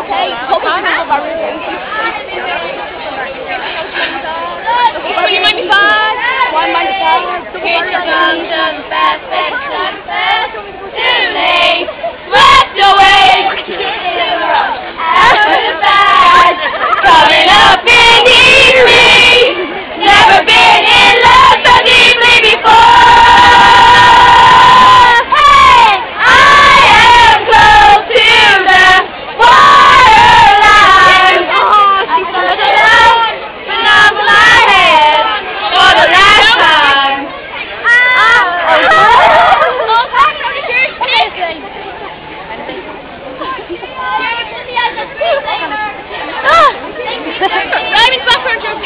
Hey, hold on. You might be fine. One might be fine. Hit your tongue, jump fast, fast, too late. Swept away. After the fact, coming up in easy. Never been in love so deeply before. Hey, I am close to the waterline. I put it out and off my head for the last time. Driving backwards or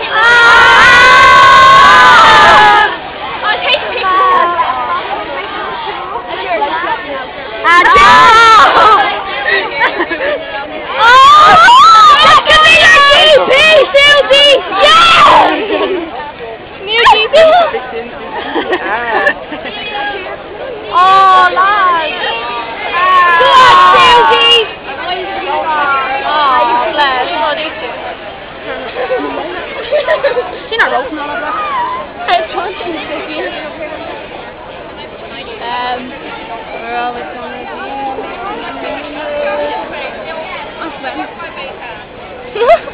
oh, live! Go on, Susie! Oh, bless. She's not rolling all of that. It's watching Susie. We're always going to be...